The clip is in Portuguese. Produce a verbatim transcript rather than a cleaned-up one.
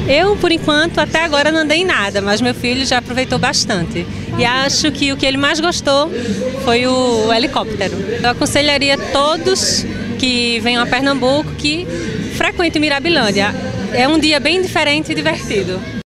Eu, por enquanto, até agora não andei em nada, mas meu filho já aproveitou bastante. E acho que o que ele mais gostou foi o, o helicóptero. Eu aconselharia todos que venham a Pernambuco que frequentem Mirabilândia. É um dia bem diferente e divertido.